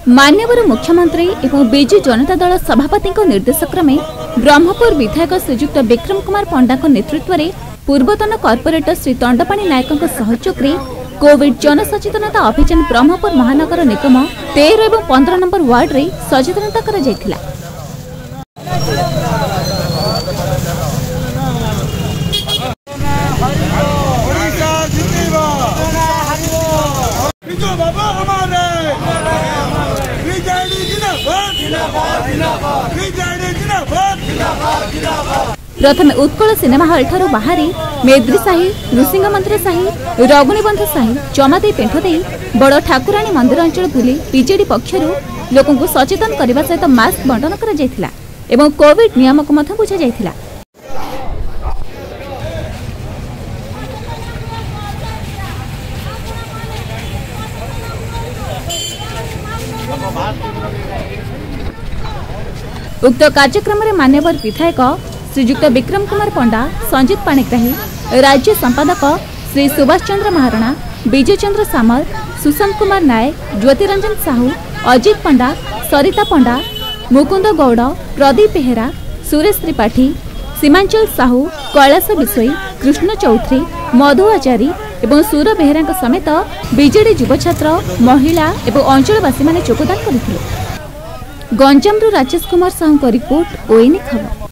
मान्यवर मुख्यमंत्री एवं बिजु जनता दल सभापति निर्देश क्रमे ब्रह्मपुर विधायक श्रीजुक्त विक्रम कुमार पंडा नेतृत्व में पूर्वतन कॉर्पोरेटर श्री दंडपाणी नायक सहयोग में कोविड जनसचेतनता अभियान ब्रह्मपुर महानगर निगम 13 और 15 नंबर वार्ड रे सचेतनता करा जायथिला। प्रथम उत्कल सिनेमा हॉल ठारू बाहरी मेद्री साही, नृसिंह मंदिर साही, रघुनीबंध साही, जमादेई पेंठ दे बड़ ठाकुराणी मंदिर अंचल बुली बीजेडी पक्षरु लोकंकु सचेतन करने सहित मास्क बंटन करा जायथिला एवं कोविड नियम को मथ बुझा जायथिला। उक्त कार्यक्रम में मान्यवर विधायक श्रीजुक्त विक्रम कुमार पंडा, संजीत पाणिग्राही, राज्य संपादक श्री सुभाष चंद्र महाराणा, विजय चंद्र सामल, सुशांत कुमार नायक, ज्योतिरंजन साहू, अजित पंडा, सरिता पंडा, मुकुंद गौड़, प्रदीप बेहेरा, सुरेश त्रिपाठी, सीमांचल साहू, कैलाश बिशोई, कृष्ण चौधरी, मधु आचारी एवं सूर बेहेरा समेत बीजेडी युव छात्र, महिला एवं अंचलवासी माने योगदान करथिले। गंजामरू राजेश कुमार साहू रिपोर्ट, ओएनए खबर।